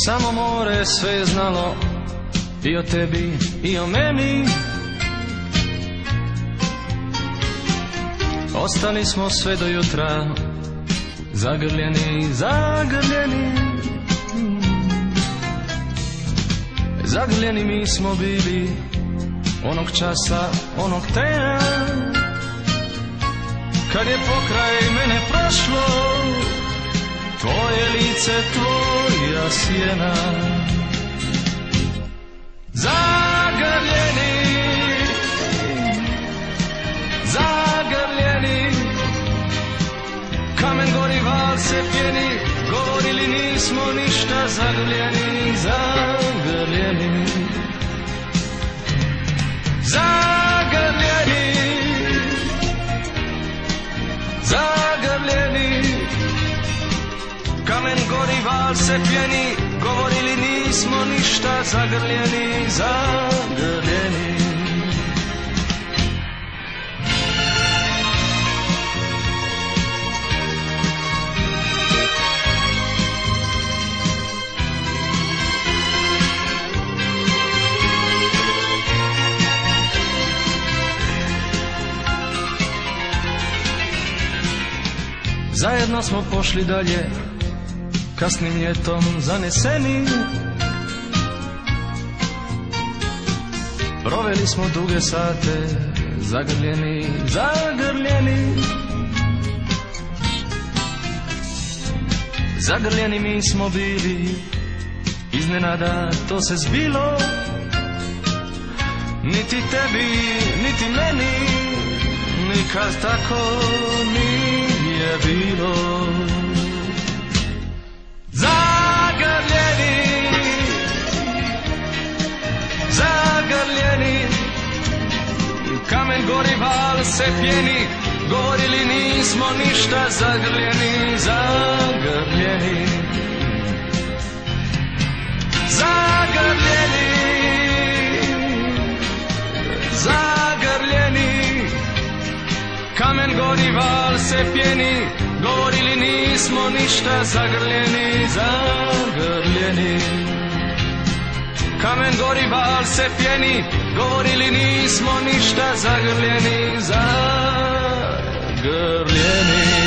Samo more sve je znalo i o tebi i o meni. Ostali smo sve do jutra, zagrljeni, zagrljeni. Zagrljeni mi smo bili onog časa, onog trena, kad je pokraj mene prošlo tvoje lice, tvoja sjena. Zagrljeni, zagrljeni, kamen gori, val se pjeni, govorili nismo ništa. Zagrljeni, zagrljeni, zagrljeni, zagrljeni, kamen gori, val se pjeni, govorili nismo ništa. Zagrljeni, zagrljeni. Zajedno smo pošli dalje, kasnim ljetom zaneseni. Proveli smo duge sate, zagrljeni, zagrljeni. Zagrljeni mi smo bili, iznenada to se zbilo. Niti tebi, niti meni, nikad tako nije bilo. Zagrljeni, zagrljeni, kamen gori, val se pjeni, govorili nismo ništa. Zagrljeni, zagrljeni, zagrljeni, zagrljeni, kamen gori, val se pjeni, govorili nismo ništa. Zagrljeni, zagrljeni, kamen gori, val se pjeni, govorili nismo ništa. Zagrljeni, zagrljeni.